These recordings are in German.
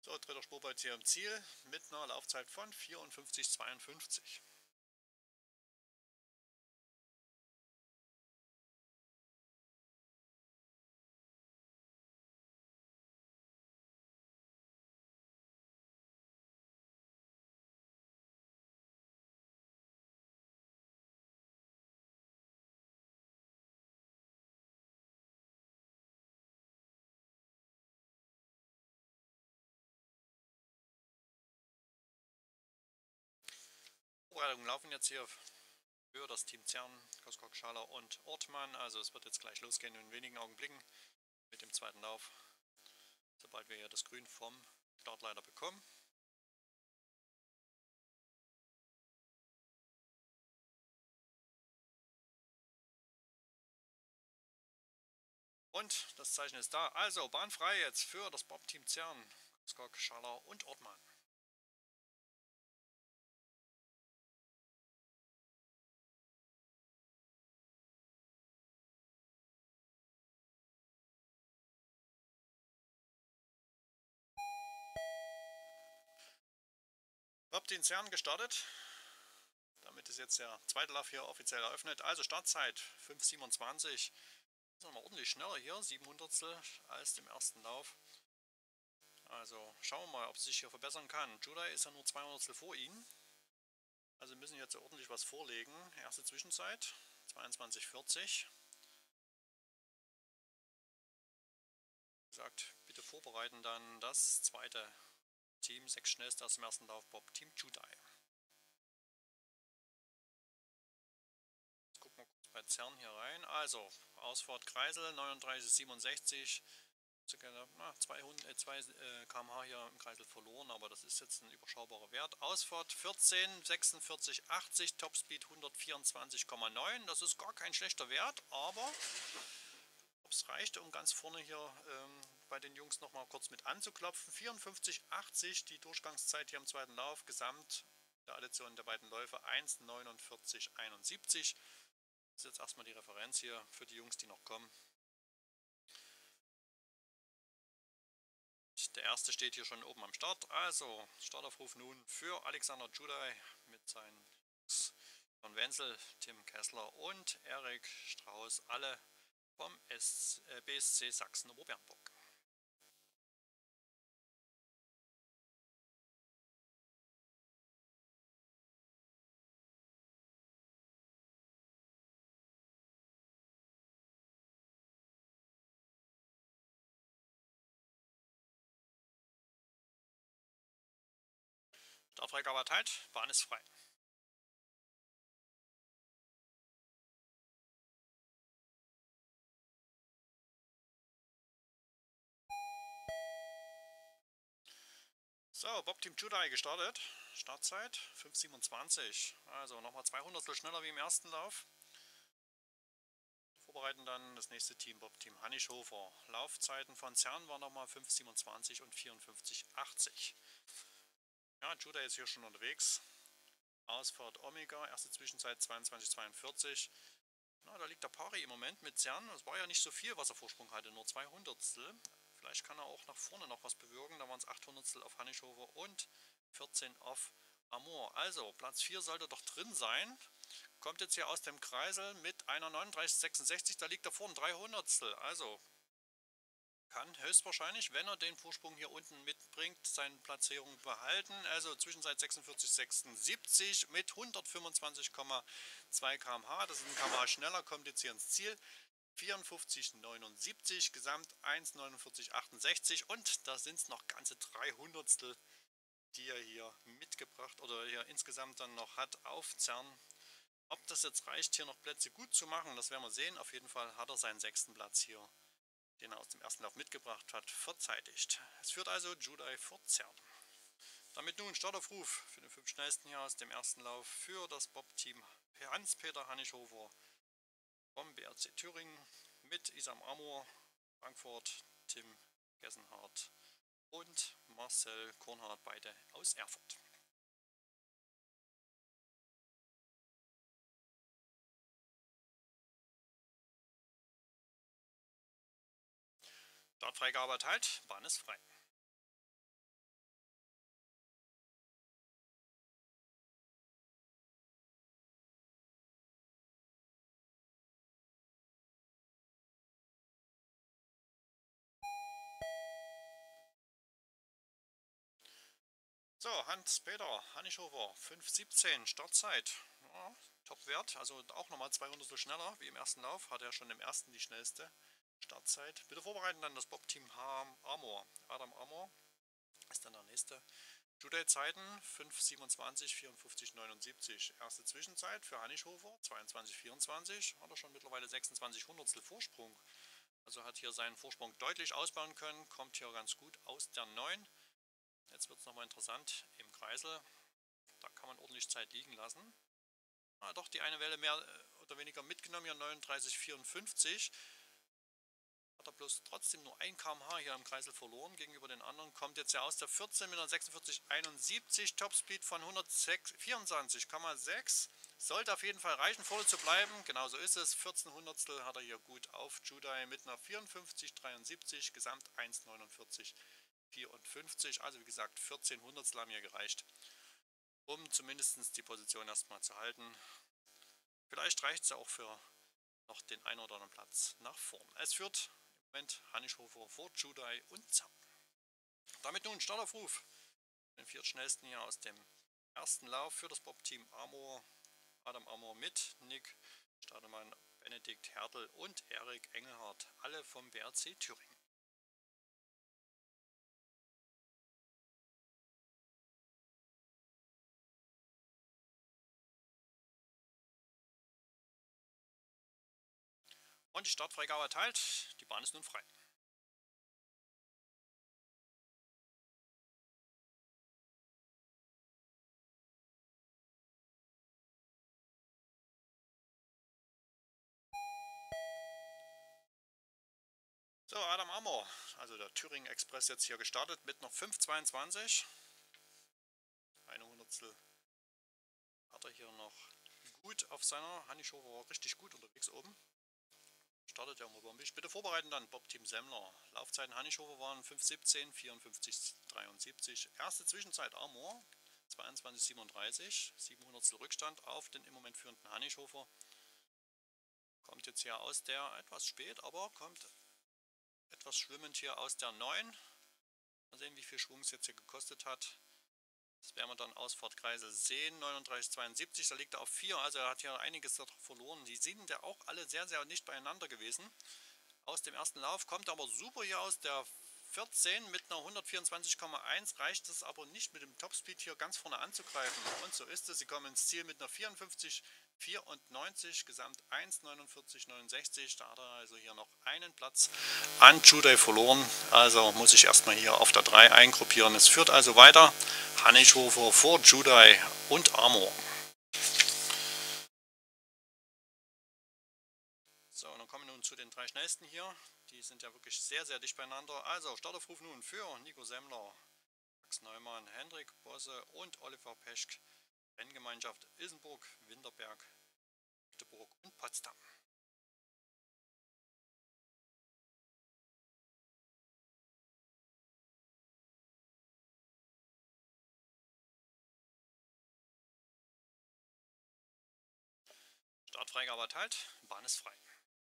So, dritter Spurplatz hier im Ziel mit einer Laufzeit von 54,52. Vorbereitungen laufen jetzt hier für das Team Zern, Koskok, Schaller und Ortmann. Also es wird jetzt gleich losgehen in wenigen Augenblicken mit dem zweiten Lauf, sobald wir hier das Grün vom Startleiter bekommen. Und das Zeichen ist da. Also Bahn frei jetzt für das Bob-Team Zern, Koskok, Schaller und Ortmann. Bob-Team Zern gestartet. Damit ist jetzt der zweite Lauf hier offiziell eröffnet. Also Startzeit 5,27. Ist nochmal ordentlich schneller hier, 700 als im ersten Lauf. Also schauen wir mal, ob es sich hier verbessern kann. Judai ist ja nur 200 vor ihm. Also müssen jetzt ordentlich was vorlegen. Erste Zwischenzeit 22,40. Wie gesagt, bitte vorbereiten dann das zweite Team. 6 schnellste aus dem ersten Lauf, Bob Team Judai. Jetzt gucken wir kurz bei Zern hier rein. Also Ausfahrt Kreisel 39,67. 2 km/h hier im Kreisel verloren, aber das ist jetzt ein überschaubarer Wert. Ausfahrt 14, 46, 80, Topspeed 124,9. Das ist gar kein schlechter Wert, aber ob es reicht, um ganz vorne hier bei den Jungs nochmal kurz mit anzuklopfen. 54,80 die Durchgangszeit hier im zweiten Lauf, gesamt der Addition der beiden Läufe 1,49,71. Das ist jetzt erstmal die Referenz hier für die Jungs, die noch kommen. Der erste steht hier schon oben am Start. Also Startaufruf nun für Alexander Judai mit seinen von Wenzel, Tim Kessler und Erik Strauß, alle vom BSC Sachsen-Oberbernburg. Startfreigabe erteilt, Bahn ist frei. So, Bob Team Judai gestartet. Startzeit 5,27. Also nochmal 200 schneller wie im ersten Lauf. Vorbereiten dann das nächste Team, Bob Team Hannischhofer. Laufzeiten von Zern waren nochmal 5,27 und 54,80. Ja, Judai ist hier schon unterwegs. Ausfahrt Omega, erste Zwischenzeit 22,42. Na, da liegt der Pari im Moment mit Zern. Es war ja nicht so viel, was er Vorsprung hatte, nur 200. Vielleicht kann er auch nach vorne noch was bewirken. Da waren es 800 auf Hannischhofer und 14 auf Amor. Also, Platz 4 sollte doch drin sein. Kommt jetzt hier aus dem Kreisel mit einer 39,66. Da liegt er vorne 300. Also, kann höchstwahrscheinlich, wenn er den Vorsprung hier unten mitbringt, seine Platzierung behalten. Also Zwischenzeit 46,76 mit 125,2 km/h. Das ist ein km/h schneller, kommt jetzt hier ins Ziel. 54,79, Gesamt 1,49,68 und da sind es noch ganze 300, die er hier mitgebracht oder hier insgesamt dann noch hat auf Zern. Ob das jetzt reicht, hier noch Plätze gut zu machen, das werden wir sehen. Auf jeden Fall hat er seinen 6. Platz hier, den er aus dem ersten Lauf mitgebracht hat, verzeitigt. Es führt also Judai vor Zern. Damit nun Startaufruf für den 5 schnellsten hier aus dem ersten Lauf für das Bob-Team Hans-Peter Hannischhofer vom BRC Thüringen mit Isam Amor, Frankfurt, Tim Gessenhardt und Marcel Kornhardt, beide aus Erfurt. Startfreigabe erteilt, Bahn ist frei. So, Hans-Peter Hannischhofer, 5:17 Startzeit. Ja, Top-Wert, also auch nochmal 200 schneller wie im ersten Lauf. Hat er schon im ersten die schnellste Startzeit. Bitte vorbereiten dann das Bob-Team Amor. Adam Amor ist dann der nächste. Today-Zeiten 5:27, 54, 79. Erste Zwischenzeit für Hannischhofer 22:24. Hat er schon mittlerweile 26 Hundertstel Vorsprung. Also hat hier seinen Vorsprung deutlich ausbauen können. Kommt hier ganz gut aus der 9. Jetzt wird es nochmal interessant im Kreisel. Da kann man ordentlich Zeit liegen lassen. Doch die eine Welle mehr oder weniger mitgenommen, hier 39,54. Hat er bloß trotzdem nur 1 km/h hier im Kreisel verloren gegenüber den anderen. Kommt jetzt ja aus der 14 mit einer 46,71. Topspeed von 124,6. Sollte auf jeden Fall reichen, vorne zu bleiben. Genauso ist es. 14 Hundertstel hat er hier gut auf Judai mit einer 54,73. Gesamt 1,49,54. Also wie gesagt, 14 Hundertstel haben hier gereicht, um zumindest die Position erstmal zu halten. Vielleicht reicht es ja auch für noch den einen oder anderen Platz nach vorn. Es führt im Moment Hannischhofer vor Judai und Zamm. Damit nun Startaufruf. Den viertschnellsten hier aus dem ersten Lauf für das Bob-Team Amor. Adam Amor mit Nick Stademann, Benedikt Hertel und Erik Engelhardt. Alle vom BRC Thüringen. Und die Startfreigabe erteilt. Die Bahn ist nun frei. So, Adam Amor, also der Thüringen Express jetzt hier gestartet mit noch 5,22. Eine Hundertstel hat er hier noch gut auf seiner. Hannischhofer war richtig gut unterwegs oben. Startet ja mal bombig. Bitte vorbereiten dann, Bob-Team Semmler. Laufzeiten Hannischhofer waren 5:17, 54,73. Erste Zwischenzeit Amor 22,37. 700 Rückstand auf den im Moment führenden Hannischhofer. Kommt jetzt hier aus der, etwas spät, aber kommt etwas schwimmend hier aus der 9. Mal sehen, wie viel Schwung es jetzt hier gekostet hat. Das werden wir dann Ausfahrt Kreisel sehen. 39,72, da liegt er auf 4. Also er hat hier einiges verloren. Die sind ja auch alle sehr, sehr dicht beieinander gewesen. Aus dem ersten Lauf kommt aber super hier aus der 14 mit einer 124,1. Reicht es aber nicht mit dem Topspeed hier ganz vorne anzugreifen. Und so ist es. Sie kommen ins Ziel mit einer 54,94, gesamt 1,49,69. Da hat er also hier noch einen Platz an Judai verloren. Also muss ich erstmal hier auf der 3 eingruppieren. Es führt also weiter. Hannischhofer vor Judai und Amor. So, und dann kommen wir nun zu den 3 schnellsten hier. Die sind ja wirklich sehr, sehr dicht beieinander. Also, Startaufruf nun für Nico Semmler, Max Neumann, Hendrik Bosse und Oliver Peschk. Renngemeinschaft Ilsenburg, Winterberg, Magdeburg und Potsdam. Startfreigabe erteilt, Bahn ist frei.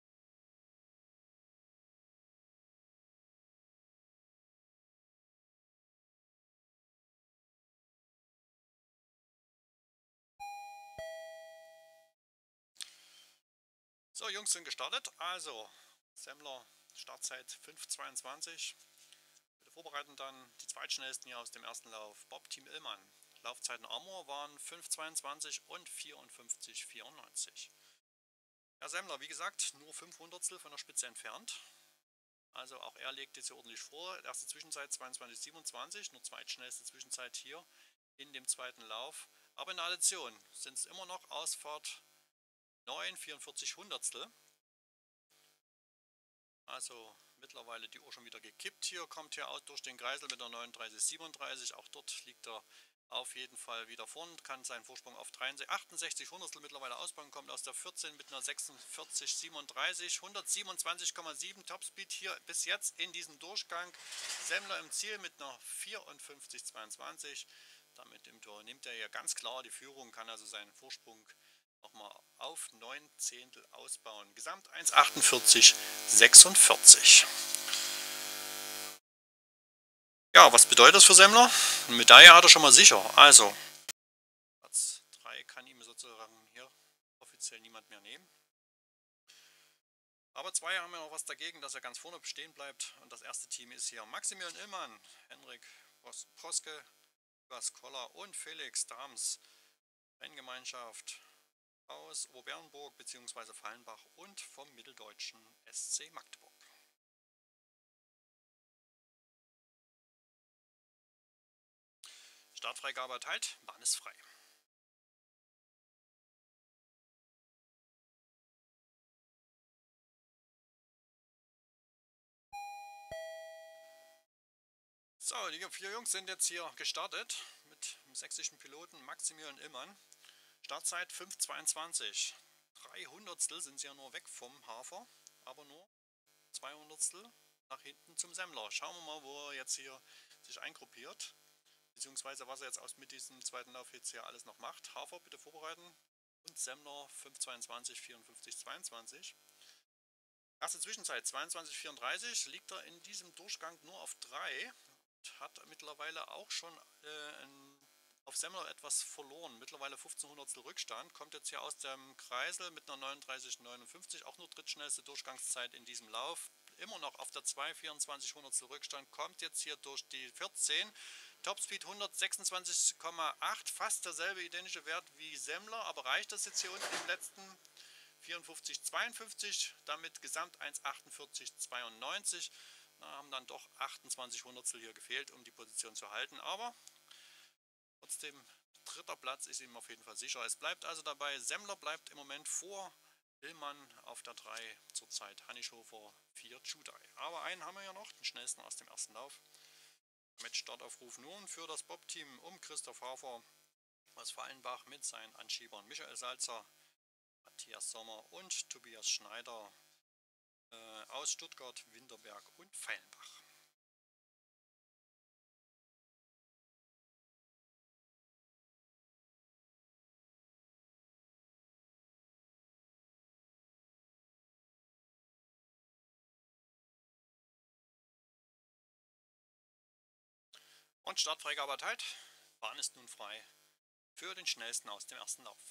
So, Jungs sind gestartet. Also, Semmler, Startzeit 5:22. Bitte vorbereiten dann die zweitschnellsten hier aus dem ersten Lauf. Bob-Team Illmann. Laufzeiten Amor waren 5:22 und 54,94. Herr Semmler, wie gesagt, nur 5 Hundertstel von der Spitze entfernt. Also auch er legt jetzt hier ordentlich vor. Erste Zwischenzeit 22,27, nur zweitschnellste Zwischenzeit hier in dem zweiten Lauf. Aber in der Addition sind es immer noch Ausfahrt 9, 44 Hundertstel. Also mittlerweile die Uhr schon wieder gekippt hier. Kommt hier aus durch den Kreisel mit der 39,37. Auch dort liegt er auf jeden Fall wieder vorn, kann seinen Vorsprung auf 68 Hundertstel mittlerweile ausbauen, kommt aus der 14 mit einer 46,37, 127,7 Topspeed hier bis jetzt in diesem Durchgang. Semmler im Ziel mit einer 54,22. Damit nimmt er hier ganz klar die Führung, kann also seinen Vorsprung nochmal auf 9 Zehntel ausbauen. Gesamt 1,48,46. Ja, was bedeutet das für Semmler? Eine Medaille hat er schon mal sicher. Also, Platz 3 kann ihm sozusagen hier offiziell niemand mehr nehmen. Aber zwei haben ja noch was dagegen, dass er ganz vorne stehen bleibt. Und das erste Team ist hier Maximilian Illmann, Henrik Proske, Lukas Koller und Felix Dahms. Renngemeinschaft aus Oberbernburg bzw. Fallenbach und vom mitteldeutschen SC Magdeburg. Startfreigabe erteilt, Bahn ist frei. So, die 4 Jungs sind jetzt hier gestartet mit dem sächsischen Piloten Maximilian Illmann. Startzeit 5,22. 300 sind sie ja nur weg vom Hafer, aber nur 200 nach hinten zum Semmler. Schauen wir mal, wo er jetzt hier sich eingruppiert, beziehungsweise was er jetzt mit diesem zweiten Lauf jetzt hier alles noch macht. Hafer bitte vorbereiten und Semmler 5,22, 54, 22. Erste Zwischenzeit 22,34, liegt er in diesem Durchgang nur auf 3 und hat mittlerweile auch schon auf Semmler etwas verloren. Mittlerweile 1500 Rückstand, kommt jetzt hier aus dem Kreisel mit einer 39,59, auch nur drittschnellste Durchgangszeit in diesem Lauf. Immer noch auf der 2, 24 Hundertstel Rückstand, kommt jetzt hier durch die 14. Topspeed 126,8, fast derselbe identische Wert wie Semmler, aber reicht das jetzt hier unten im letzten 54,52, damit Gesamt 1,48,92. Da haben dann doch 28 Hundertstel hier gefehlt, um die Position zu halten, aber trotzdem, dritter Platz ist ihm auf jeden Fall sicher. Es bleibt also dabei, Semmler bleibt im Moment vor Illmann auf der 3, zurzeit Hannishofer 4, Judai. Aber einen haben wir ja noch, den schnellsten aus dem ersten Lauf. Mit Startaufruf nun für das Bob-Team um Christoph Hafer aus Fallenbach mit seinen Anschiebern Michael Salzer, Matthias Sommer und Tobias Schneider aus Stuttgart, Winterberg und Fallenbach. Und Startfreigabe erteilt. Bahn ist nun frei für den schnellsten aus dem ersten Lauf.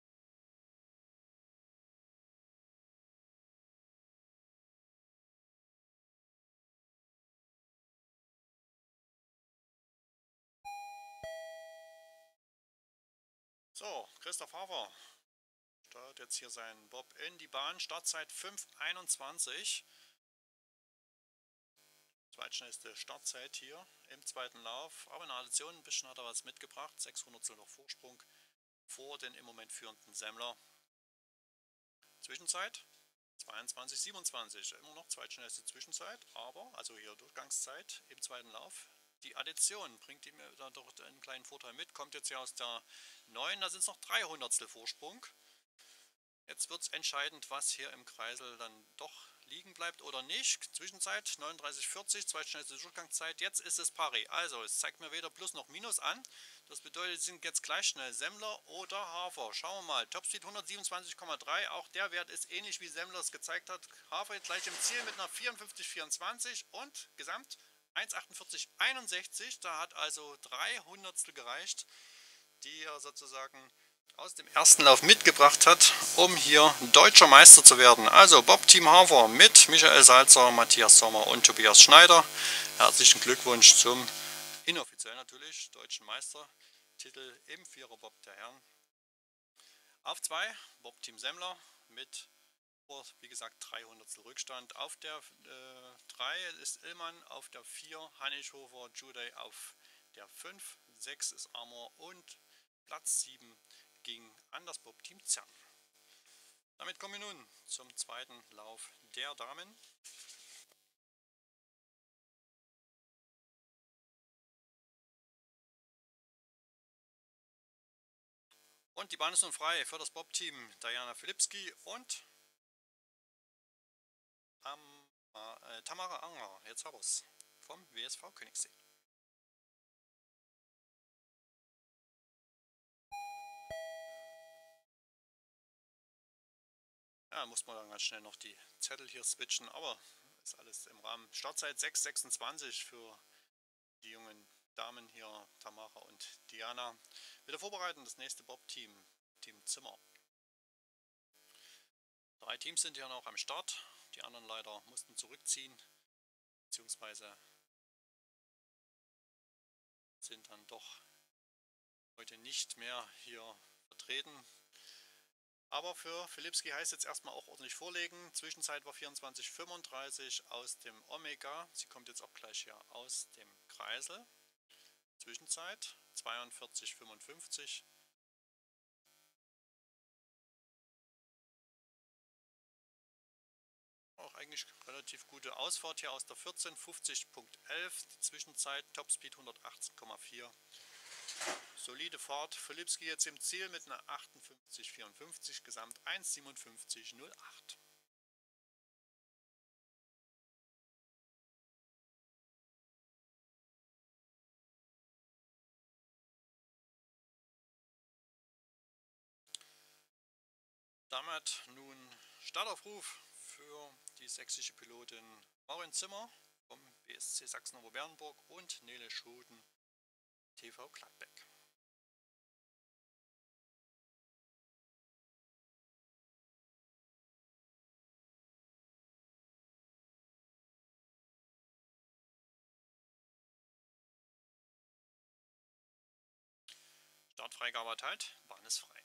So, Christoph Hafer startet jetzt hier seinen Bob in die Bahn. Startzeit 5,21. Zweitschnellste Startzeit hier im zweiten Lauf. Aber in der Addition ein bisschen hat er was mitgebracht. 600 noch Vorsprung vor den im Moment führenden Semmler. Zwischenzeit 22,27. Immer noch zweitschnellste Zwischenzeit, aber, also hier Durchgangszeit im zweiten Lauf. Die Addition bringt ihm da doch einen kleinen Vorteil mit. Kommt jetzt hier aus der 9, da sind es noch 300 Vorsprung. Jetzt wird es entscheidend, was hier im Kreisel dann doch liegen bleibt oder nicht. Zwischenzeit 39,40, zweitschnellste Durchgangszeit. Jetzt ist es pari. Also es zeigt mir weder Plus noch Minus an. Das bedeutet, es sind jetzt gleich schnell Semmler oder Hafer. Schauen wir mal. Topspeed 127,3. Auch der Wert ist ähnlich wie Semmler es gezeigt hat. Hafer jetzt gleich im Ziel mit einer 54,24 und Gesamt 1,48,61. Da hat also 300 gereicht, die er sozusagen aus dem ersten Lauf mitgebracht hat, um hier deutscher Meister zu werden. Also Bob Team Hafer mit Michael Salzer, Matthias Sommer und Tobias Schneider. Herzlichen Glückwunsch zum inoffiziell natürlich deutschen Meistertitel im Viererbob der Herren. Auf 2 Bob Team Semmler mit, wie gesagt, 300 Rückstand. Auf der 3 ist Illmann, auf der 4 Hannishofer, Judai auf der 5, 6 ist Amor und Platz 7 ging an das Bob-Team Zern. Damit kommen wir nun zum zweiten Lauf der Damen. Und die Bahn ist nun frei für das Bob-Team Diana Filipski und Tamara Anger, jetzt haben wir es, vom WSV Königssee. Ja, muss man dann ganz schnell noch die Zettel hier switchen, aber ist alles im Rahmen. Startzeit 6,26 für die jungen Damen hier, Tamara und Diana, wieder vorbereiten. Das nächste Bob-Team, Team Zimmer. 3 Teams sind hier noch am Start. Die anderen leider mussten zurückziehen, beziehungsweise sind dann doch heute nicht mehr hier vertreten. Aber für Filipski heißt jetzt erstmal auch ordentlich vorlegen. Zwischenzeit war 24,35 aus dem Omega. Sie kommt jetzt auch gleich hier aus dem Kreisel. Zwischenzeit 42,55. Auch eigentlich relativ gute Ausfahrt hier aus der 14, 50,11. Die Zwischenzeit Topspeed 118,4. Solide Fahrt. Filipski jetzt im Ziel mit einer 58,54, Gesamt 1,57,08. Damit nun Startaufruf für die sächsische Pilotin Marin Zimmer vom BSC Sachsen-Oberbernburg und Nele Schoten, TV Gladbeck. Startfreigabe erteilt, Bahn ist frei.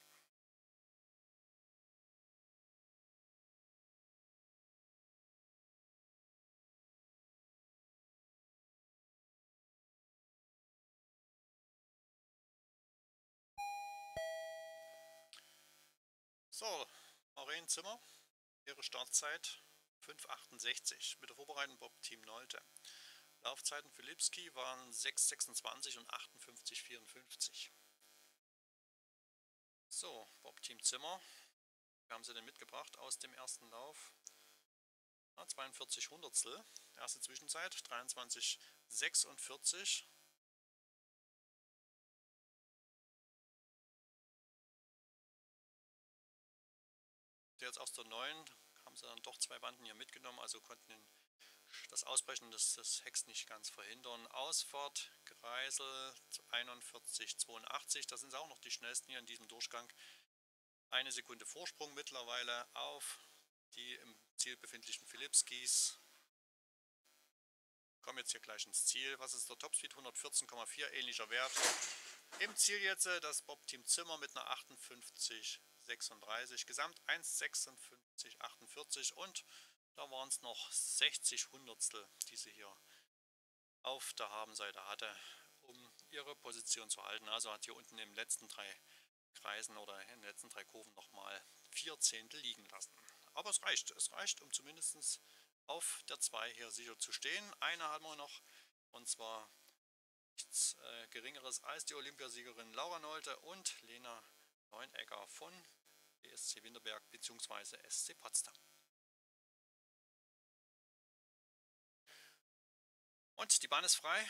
So, Marin Zimmer, ihre Startzeit 5,68 mit der Vorbereitung Bob Team Nolte. Laufzeiten Filipski waren 6,26 und 58,54. So, Bob Team Zimmer, wir haben sie denn mitgebracht aus dem ersten Lauf. 42 Hundertstel, erste Zwischenzeit 23,46. Jetzt aus der 9 haben sie dann doch 2 Banden hier mitgenommen, also konnten das Ausbrechen des Hecks nicht ganz verhindern. Ausfahrt Kreisel 41,82, da sind sie auch noch die schnellsten hier in diesem Durchgang. 1 Sekunde Vorsprung mittlerweile auf die im Ziel befindlichen Filipskis. Kommen jetzt hier gleich ins Ziel. Was ist der Topspeed? 114,4, ähnlicher Wert. Im Ziel jetzt das Bob-Team Zimmer mit einer 58,36, Gesamt 1,56,48 und da waren es noch 60 Hundertstel, die sie hier auf der Habenseite hatte, um ihre Position zu halten. Also hat hier unten in den letzten 3 Kreisen oder in den letzten 3 Kurven nochmal 4 Zehntel liegen lassen. Aber es reicht, um zumindest auf der 2 hier sicher zu stehen. Eine haben wir noch, und zwar nichts Geringeres als die Olympiasiegerin Laura Nolte und Lena Neunegger von BSC Winterberg bzw. SC Potsdam. Und die Bahn ist frei.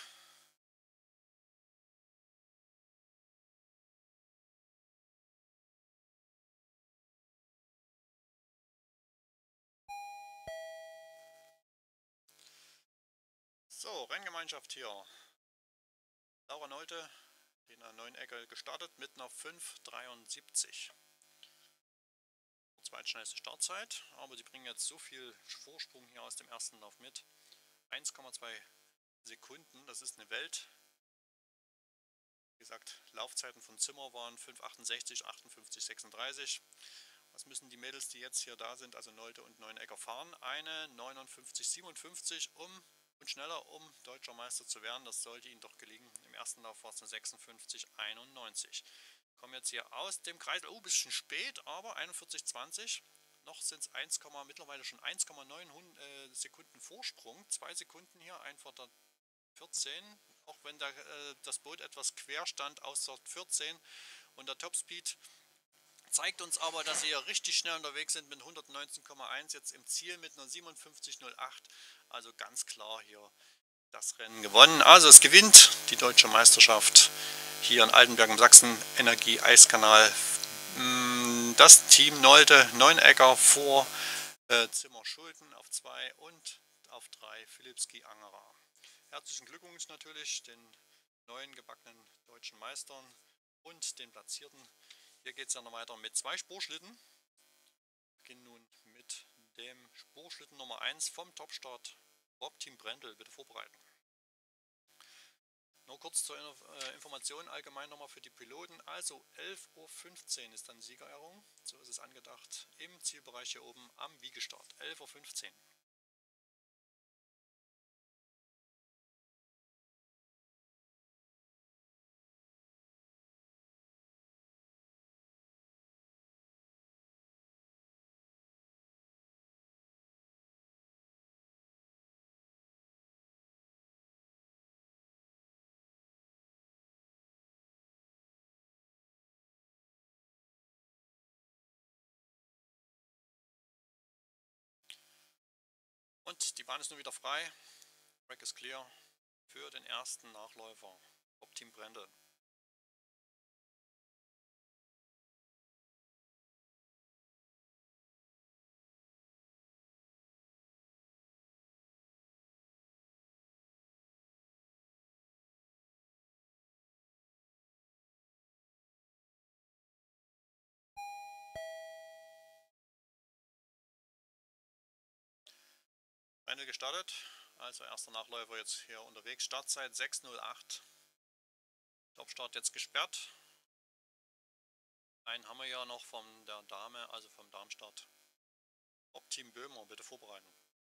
So, Renngemeinschaft hier. Laura Nolte, Lena Neunegger gestartet mit einer 5,73. Zweitschnellste Startzeit, aber die bringen jetzt so viel Vorsprung hier aus dem ersten Lauf mit. 1,2 Sekunden, das ist eine Welt. Wie gesagt, Laufzeiten von Zimmer waren 5,68, 58,36. Was müssen die Mädels, die jetzt hier da sind, also Nolte und Neunegger, fahren? Eine 59,57 und schneller, um deutscher Meister zu werden. Das sollte ihnen doch gelingen. Im ersten Lauf war es eine 56,91. Kommen jetzt hier aus dem Kreis, ein bisschen spät, aber 41,20. Noch sind es mittlerweile schon 1,9 Sekunden Vorsprung. 2 Sekunden hier, einfach der 14. Auch wenn das Boot etwas quer stand aus der 14 und der Topspeed zeigt uns aber, dass sie hier richtig schnell unterwegs sind mit 119,1, jetzt im Ziel mit einer 57,08. Also ganz klar hier das Rennen gewonnen. Also es gewinnt die deutsche Meisterschaft hier in Altenberg im Sachsen Energie Eiskanal. Das Team Nolte Neunegger vor Zimmer Schulten auf 2 und auf 3 Filipski Angerer. herzlichen Glückwunsch natürlich den neuen gebackenen deutschen Meistern und den Platzierten. Hier geht es ja noch weiter mit 2 Spurschlitten. Wir beginnen nun mit dem Spurschlitten Nummer 1 vom Topstart. Bob Team Brendel, bitte vorbereiten. Nur kurz zur Information allgemein nochmal für die Piloten. Also 11:15 Uhr ist dann Siegerehrung. So ist es angedacht im Zielbereich hier oben am Wiegestart. 11:15 Uhr. Und die Bahn ist nun wieder frei. Track ist clear für den ersten Nachläufer. Bob Team Brendel. Brendel gestartet. Also erster Nachläufer jetzt hier unterwegs. Startzeit 6:08. Topstart jetzt gesperrt. Einen haben wir ja noch von der Dame, also vom Darmstadt. Bob Team Böhmer, bitte vorbereiten.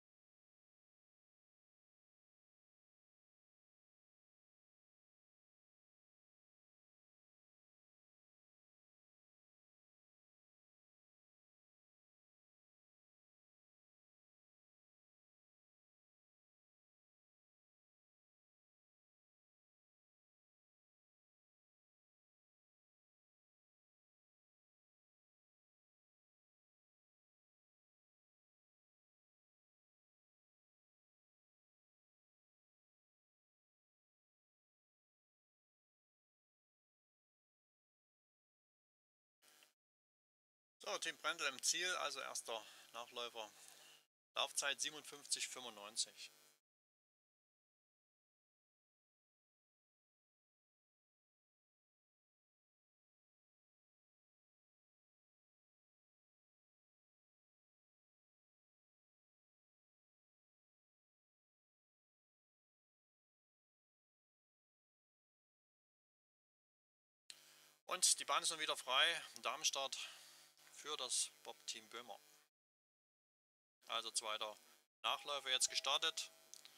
So, Team Brendel im Ziel, also erster Nachläufer. Laufzeit 57:95. Und die Bahn ist nun wieder frei. Darmstadt für das Bob Team Böhmer. Also zweiter Nachläufer jetzt gestartet.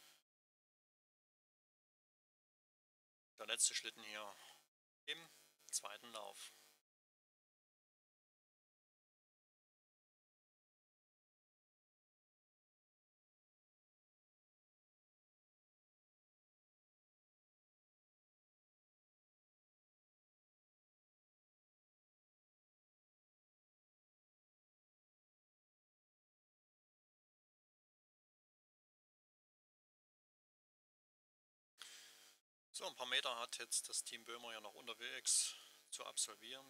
Der letzte Schlitten hier im zweiten Lauf. So, ein paar Meter hat jetzt das Team Böhmer ja noch unterwegs zu absolvieren.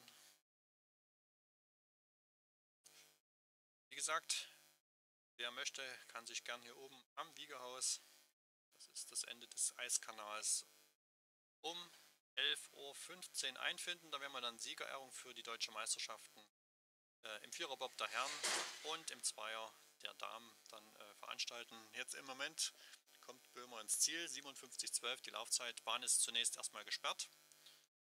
Wie gesagt, wer möchte, kann sich gern hier oben am Wiegehaus, das ist das Ende des Eiskanals, um 11:15 Uhr einfinden. Da werden wir dann Siegerehrung für die deutsche Meisterschaften im Viererbob der Herren und im Zweier der Damen dann veranstalten. Jetzt im Moment kommt Böhmer ins Ziel, 57:12 die Laufzeit. Bahn ist zunächst erstmal gesperrt.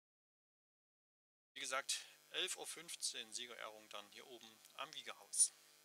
Wie gesagt, 11:15 Uhr Siegerehrung dann hier oben am Wiegehaus.